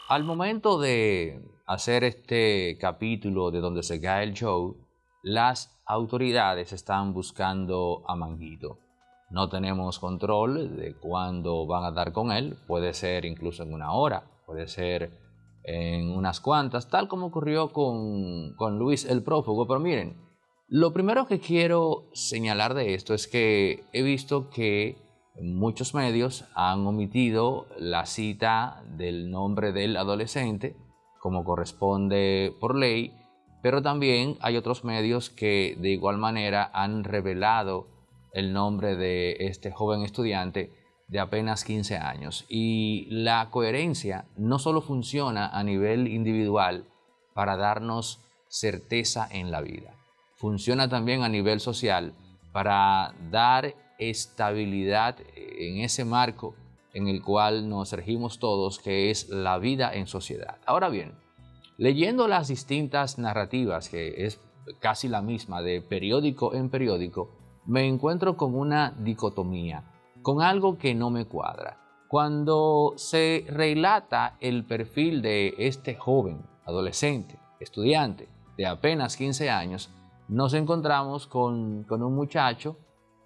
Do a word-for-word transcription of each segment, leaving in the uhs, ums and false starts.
Al momento de hacer este capítulo de Donde se cae el show, las autoridades están buscando a Manguito. No tenemos control de cuándo van a dar con él, puede ser incluso en una hora, puede ser en unas cuantas, tal como ocurrió con, con Luis el prófugo. Pero miren, lo primero que quiero señalar de esto es que he visto que muchos medios han omitido la cita del nombre del adolescente, como corresponde por ley, pero también hay otros medios que de igual manera han revelado el nombre de este joven estudiante de apenas quince años. Y la coherencia no solo funciona a nivel individual para darnos certeza en la vida, funciona también a nivel social para dar estabilidad en ese marco en el cual nos regimos todos, que es la vida en sociedad. Ahora bien, leyendo las distintas narrativas, que es casi la misma de periódico en periódico, me encuentro con una dicotomía, con algo que no me cuadra. Cuando se relata el perfil de este joven, adolescente, estudiante de apenas quince años, nos encontramos con, con un muchacho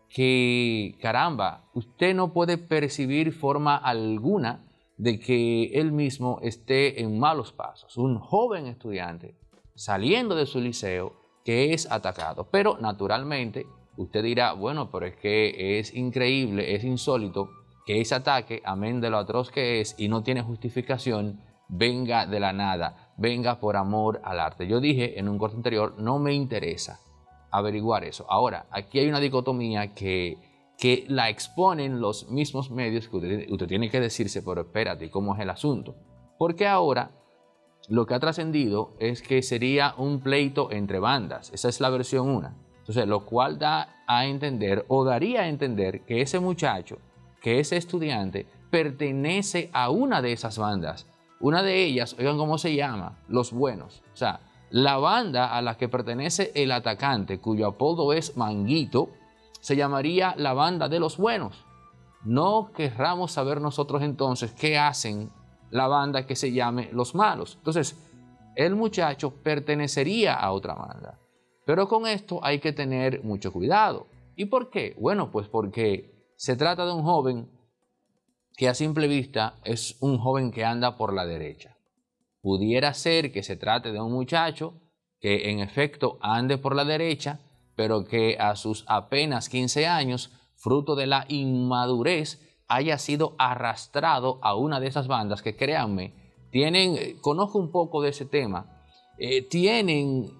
que, caramba, usted no puede percibir forma alguna de que él mismo esté en malos pasos. Un joven estudiante saliendo de su liceo que es atacado. Pero naturalmente usted dirá, bueno, pero es que es increíble, es insólito que ese ataque, amén de lo atroz que es y no tiene justificación, venga de la nada, venga por amor al arte. Yo dije en un corte anterior, no me interesa averiguar eso. Ahora, aquí hay una dicotomía que, que la exponen los mismos medios que usted, usted tiene que decirse, pero espérate, ¿cómo es el asunto? Porque ahora lo que ha trascendido es que sería un pleito entre bandas. Esa es la versión una. Entonces, lo cual da a entender o daría a entender que ese muchacho, que ese estudiante, pertenece a una de esas bandas. Una de ellas, oigan cómo se llama, Los Buenos. O sea, la banda a la que pertenece el atacante, cuyo apodo es Manguito, se llamaría la banda de los buenos. No querramos saber nosotros entonces qué hacen la banda que se llame Los Malos. Entonces, el muchacho pertenecería a otra banda. Pero con esto hay que tener mucho cuidado. ¿Y por qué? Bueno, pues porque se trata de un joven que a simple vista es un joven que anda por la derecha. Pudiera ser que se trate de un muchacho que en efecto ande por la derecha, pero que a sus apenas quince años, fruto de la inmadurez, haya sido arrastrado a una de esas bandas que, créanme, tienen, eh, conozco un poco de ese tema, eh, tienen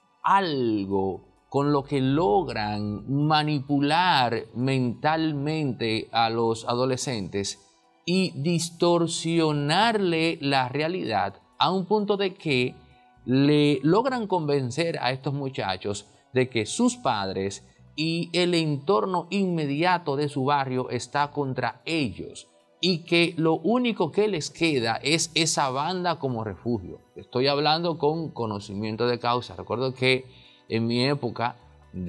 algo con lo que logran manipular mentalmente a los adolescentes y distorsionarle la realidad a un punto de que le logran convencer a estos muchachos de que sus padres y el entorno inmediato de su barrio está contra ellos y que lo único que les queda es esa banda como refugio. Estoy hablando con conocimiento de causa. Recuerdo que en mi época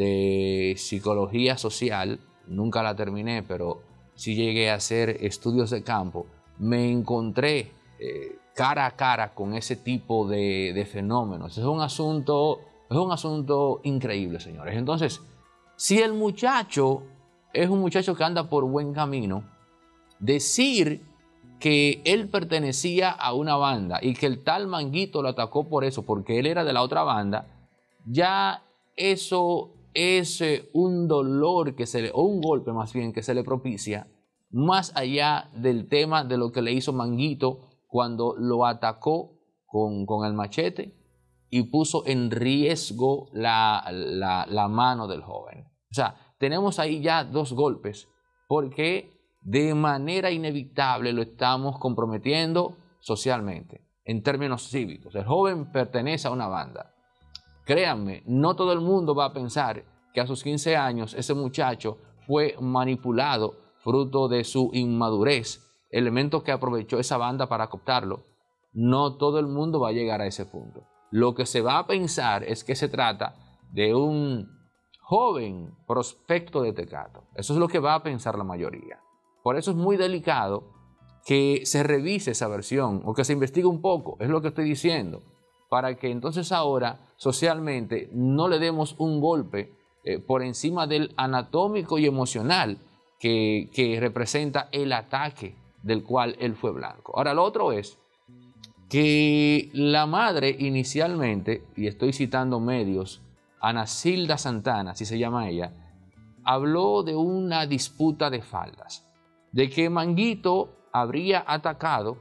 de psicología social, nunca la terminé, pero sí llegué a hacer estudios de campo, me encontré eh, cara a cara con ese tipo de, de fenómenos. Es un asunto, es un asunto increíble, señores. Entonces, si el muchacho es un muchacho que anda por buen camino, decir que él pertenecía a una banda y que el tal Manguito lo atacó por eso, porque él era de la otra banda, ya eso es eh, un dolor que se le, o un golpe más bien que se le propicia, más allá del tema de lo que le hizo Manguito cuando lo atacó con, con el machete y puso en riesgo la, la, la mano del joven. O sea, tenemos ahí ya dos golpes, porque de manera inevitable lo estamos comprometiendo socialmente, en términos cívicos. El joven pertenece a una banda. Créanme, no todo el mundo va a pensar que a sus quince años ese muchacho fue manipulado fruto de su inmadurez, elemento que aprovechó esa banda para cooptarlo. No todo el mundo va a llegar a ese punto. Lo que se va a pensar es que se trata de un joven prospecto de tecato. Eso es lo que va a pensar la mayoría. Por eso es muy delicado que se revise esa versión o que se investigue un poco, es lo que estoy diciendo, para que entonces ahora socialmente no le demos un golpe eh, por encima del anatómico y emocional que, que representa el ataque del cual él fue blanco. Ahora, lo otro es que la madre inicialmente, y estoy citando medios, Anacilda Santana, así se llama ella, habló de una disputa de faldas, de que Manguito habría atacado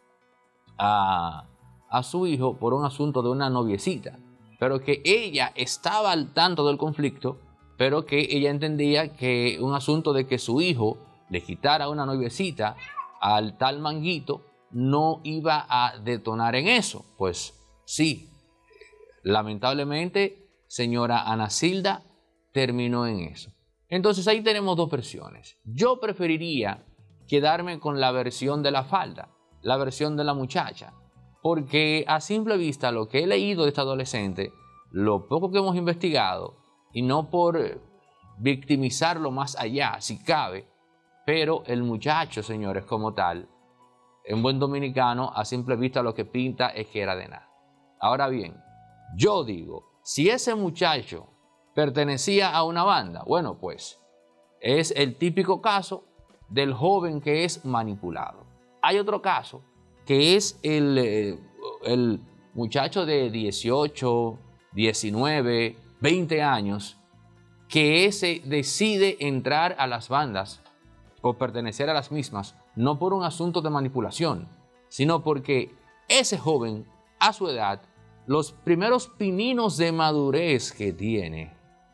a, a su hijo por un asunto de una noviecita, pero que ella estaba al tanto del conflicto, pero que ella entendía que un asunto de que su hijo le quitara una noviecita al tal Manguito no iba a detonar en eso. Pues sí, lamentablemente, señora Anacilda terminó en eso. Entonces ahí tenemos dos versiones. Yo preferiría quedarme con la versión de la falda, la versión de la muchacha, porque a simple vista lo que he leído de esta adolescente, lo poco que hemos investigado, y no por victimizarlo más allá, si cabe, pero el muchacho, señores, como tal, en buen dominicano, a simple vista lo que pinta es que era de nada. Ahora bien, yo digo, si ese muchacho pertenecía a una banda, bueno, pues es el típico caso del joven que es manipulado. Hay otro caso que es el, eh, el muchacho de dieciocho, diecinueve, veinte años que ese decide entrar a las bandas o pertenecer a las mismas, no por un asunto de manipulación, sino porque ese joven, a su edad, los primeros pininos de madurez que tiene,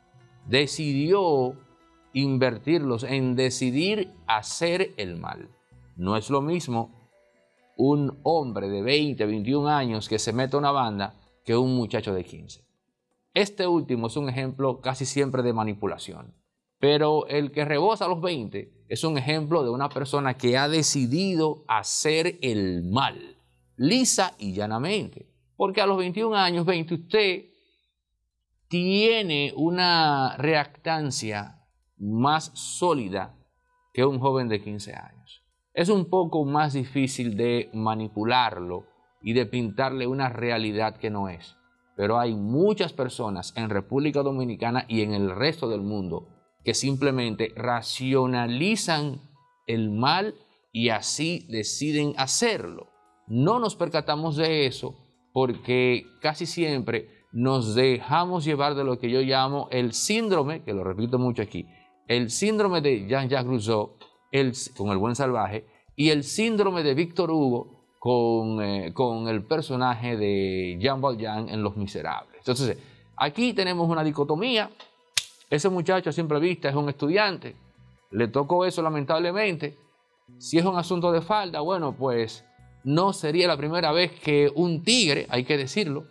decidió invertirlos en decidir hacer el mal. No es lo mismo un hombre de veinte, veintiún años que se mete a una banda que un muchacho de quince. Este último es un ejemplo casi siempre de manipulación. Pero el que rebosa a los veinte es un ejemplo de una persona que ha decidido hacer el mal, lisa y llanamente. Porque a los veintiún años, veinte, usted tiene una reactancia más sólida que un joven de quince años. Es un poco más difícil de manipularlo y de pintarle una realidad que no es. Pero hay muchas personas en República Dominicana y en el resto del mundo que simplemente racionalizan el mal y así deciden hacerlo. No nos percatamos de eso porque casi siempre nos dejamos llevar de lo que yo llamo el síndrome, que lo repito mucho aquí, el síndrome de Jean-Jacques Rousseau el, con El Buen Salvaje y el síndrome de Víctor Hugo con, eh, con el personaje de Jean Valjean en Los Miserables. Entonces, aquí tenemos una dicotomía. Ese muchacho a simple vista es un estudiante, le tocó eso lamentablemente. Si es un asunto de falda, bueno, pues no sería la primera vez que un tigre, hay que decirlo,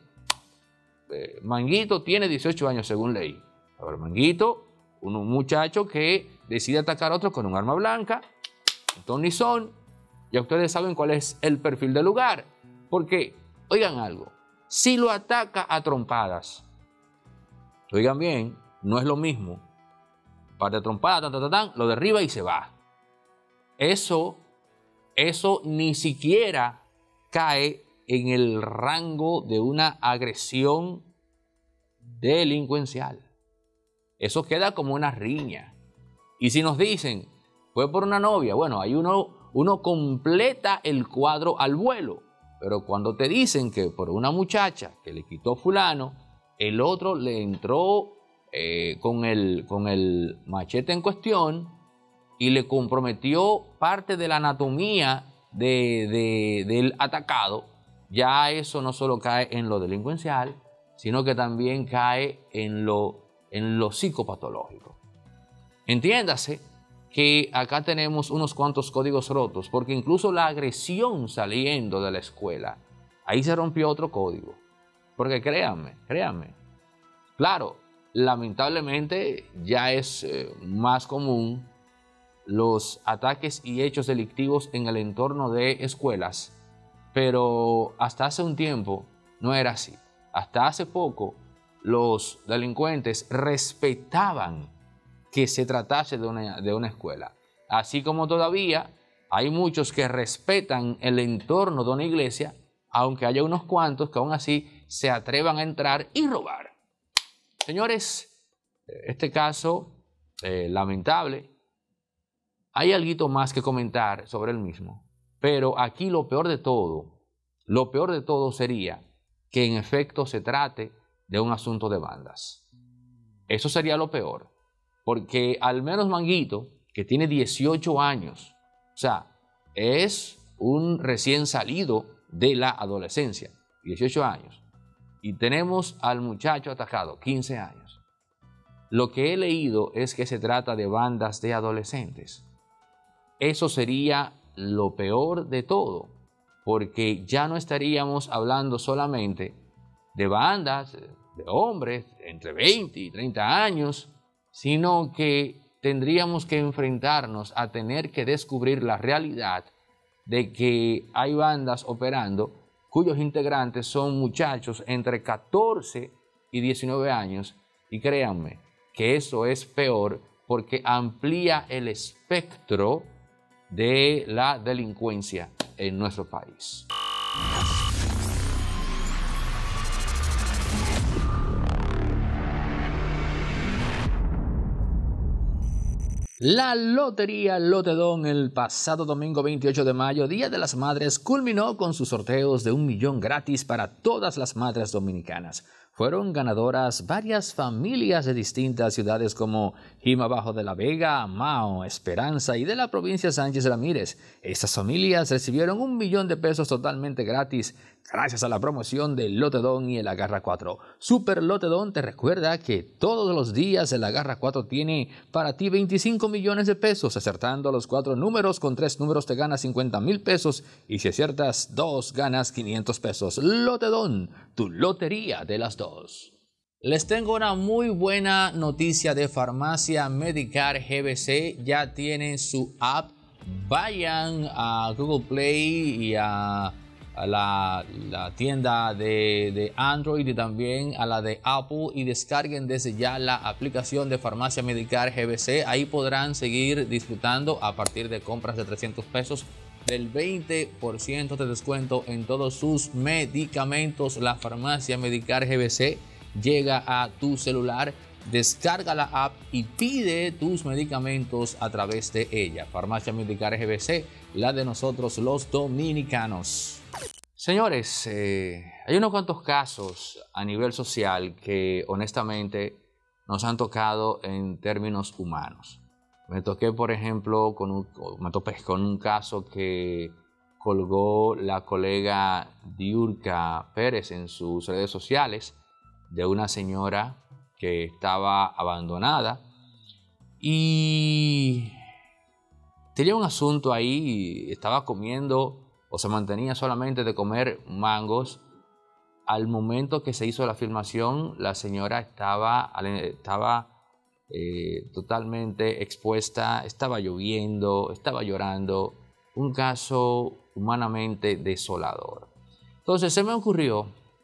eh, Manguito tiene dieciocho años según ley. Ahora, Manguito, un, un muchacho que decide atacar a otro con un arma blanca, un Tony Son, ya ustedes saben cuál es el perfil del lugar. Porque, oigan algo, si lo ataca a trompadas, oigan bien, no es lo mismo. Para de trompada, tan, tan, tan, lo derriba y se va. Eso, eso ni siquiera cae en el rango de una agresión delincuencial. Eso queda como una riña. Y si nos dicen, fue por una novia, bueno, ahí uno, uno completa el cuadro al vuelo. Pero cuando te dicen que por una muchacha que le quitó fulano, el otro le entró Eh, con, el, con el machete en cuestión y le comprometió parte de la anatomía de, de, del atacado, ya eso no solo cae en lo delincuencial, sino que también cae en lo, en lo psicopatológico. Entiéndase que acá tenemos unos cuantos códigos rotos, porque incluso la agresión saliendo de la escuela, ahí se rompió otro código. Porque créanme, créanme, claro, lamentablemente ya es eh, más común los ataques y hechos delictivos en el entorno de escuelas, pero hasta hace un tiempo no era así. Hasta hace poco los delincuentes respetaban que se tratase de una, de una escuela, así como todavía Hay muchos que respetan el entorno de una iglesia, aunque haya unos cuantos que aún así se atrevan a entrar y robar. Señores, este caso eh, lamentable, hay algo más que comentar sobre el mismo, pero aquí lo peor de todo, lo peor de todo sería que en efecto se trate de un asunto de bandas. Eso sería lo peor, porque al menos Manguito, que tiene dieciocho años, o sea, es un recién salido de la adolescencia, dieciocho años, y tenemos al muchacho atacado, quince años. Lo que he leído es que se trata de bandas de adolescentes. Eso sería lo peor de todo, porque ya no estaríamos hablando solamente de bandas de hombres entre veinte y treinta años, sino que tendríamos que enfrentarnos a tener que descubrir la realidad de que hay bandas operando cuyos integrantes son muchachos entre catorce y diecinueve años, y créanme que eso es peor porque amplía el espectro de la delincuencia en nuestro país. La Lotería Lotedón el pasado domingo veintiocho de mayo, Día de las Madres, culminó con sus sorteos de un millón gratis para todas las madres dominicanas. Fueron ganadoras varias familias de distintas ciudades como Jima Bajo de la Vega, Mao, Esperanza y de la provincia Sánchez Ramírez. Estas familias recibieron un millón de pesos totalmente gratis gracias a la promoción de Lotedón y el Agarra cuatro. Super Lotedón te recuerda que todos los días el Agarra cuatro tiene para ti veinticinco millones de pesos. Acertando los cuatro números, con tres números te ganas cincuenta mil pesos y si aciertas dos ganas quinientos pesos. Lotedón, tu lotería de las dos. Les tengo una muy buena noticia de Farmacia Medicare G B C. Ya tienen su app. Vayan a Google Play y a, a la, la tienda de, de Android y también a la de Apple y descarguen desde ya la aplicación de Farmacia Medicare G B C. Ahí podrán seguir disfrutando a partir de compras de trescientos pesos del veinte por ciento de descuento en todos sus medicamentos. La Farmacia Medicare G B C llega a tu celular. Descarga la app y pide tus medicamentos a través de ella. Farmacia Medicare G B C, la de nosotros los dominicanos. Señores, eh, hay unos cuantos casos a nivel social que honestamente nos han tocado en términos humanos. Me toqué, por ejemplo, con un, me topé con un caso que colgó la colega Diurka Pérez en sus redes sociales de una señora que estaba abandonada y tenía un asunto ahí, estaba comiendo o se mantenía solamente de comer mangos. Al momento que se hizo la filmación, la señora estaba, estaba Eh, totalmente expuesta, estaba lloviendo, estaba llorando, un caso humanamente desolador. Entonces se me ocurrió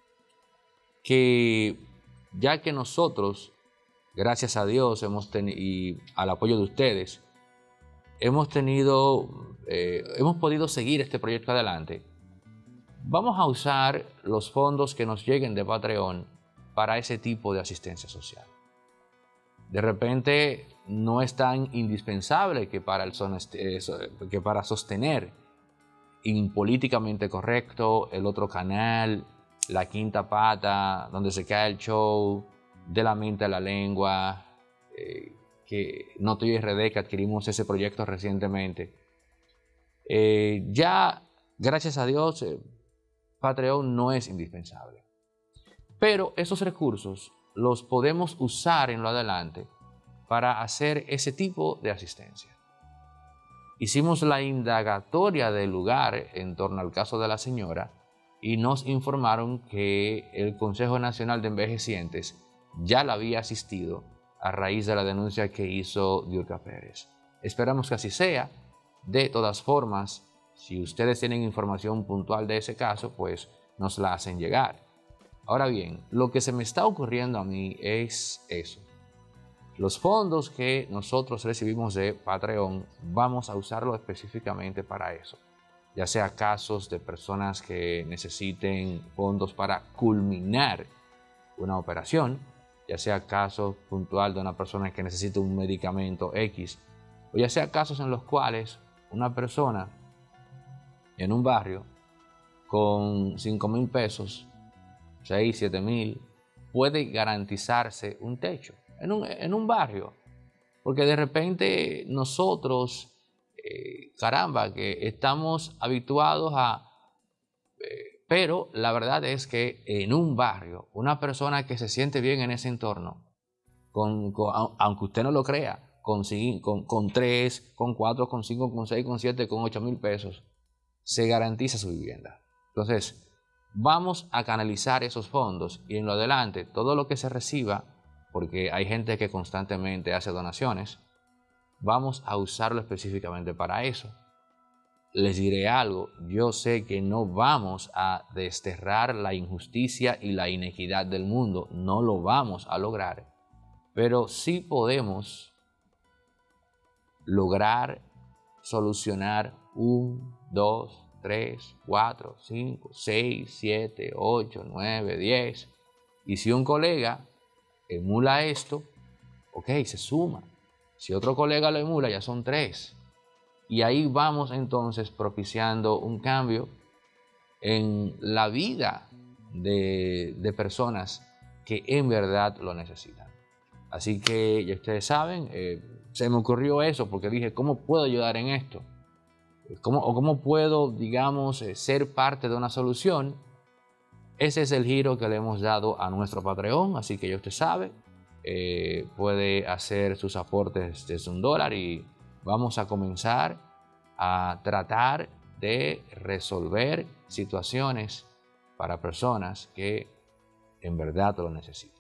que ya que nosotros, gracias a Dios hemos y al apoyo de ustedes, hemos tenido, eh, hemos podido seguir este proyecto adelante, vamos a usar los fondos que nos lleguen de Patreon para ese tipo de asistencia social. De repente no es tan indispensable que para, el son, que para sostener Impolíticamente Correcto, el otro canal, La Quinta Pata, Donde se cae el show, De la mente a la lengua, eh, que Noto y R D, que adquirimos ese proyecto recientemente. Eh, ya, gracias a Dios, eh, Patreon no es indispensable. Pero esos recursos los podemos usar en lo adelante para hacer ese tipo de asistencia. Hicimos la indagatoria del lugar en torno al caso de la señora y nos informaron que el Consejo Nacional de Envejecientes ya la había asistido a raíz de la denuncia que hizo Diurka Pérez. Esperamos que así sea. De todas formas, si ustedes tienen información puntual de ese caso, pues nos la hacen llegar. Ahora bien, lo que se me está ocurriendo a mí es eso, los fondos que nosotros recibimos de Patreon vamos a usarlo específicamente para eso, ya sea casos de personas que necesiten fondos para culminar una operación, ya sea casos puntual de una persona que necesita un medicamento X, o ya sea casos en los cuales una persona en un barrio con cinco mil pesos, seis, siete mil, puede garantizarse un techo en un, en un barrio. Porque de repente nosotros, eh, caramba, que estamos habituados a... Eh, pero la verdad es que en un barrio, una persona que se siente bien en ese entorno, con, con, aunque usted no lo crea, con, con, con tres, con cuatro, con cinco, con seis, con siete, con ocho mil pesos, se garantiza su vivienda. Entonces, vamos a canalizar esos fondos y en lo adelante, todo lo que se reciba, porque hay gente que constantemente hace donaciones, vamos a usarlo específicamente para eso. Les diré algo, yo sé que no vamos a desterrar la injusticia y la inequidad del mundo, no lo vamos a lograr, pero sí podemos lograr solucionar un, dos, tres, cuatro, cinco, seis, siete, ocho, nueve, diez. Y si un colega emula esto, ok, se suma. Si otro colega lo emula, ya son tres. Y ahí vamos entonces propiciando un cambio en la vida de, de personas que en verdad lo necesitan. Así que ya ustedes saben, eh, se me ocurrió eso porque dije, ¿cómo puedo ayudar en esto? ¿Cómo, o cómo puedo, digamos, eh, ser parte de una solución? Ese es el giro que le hemos dado a nuestro Patreon, así que ya usted sabe, eh, puede hacer sus aportes desde un dólar y vamos a comenzar a tratar de resolver situaciones para personas que en verdad lo necesitan.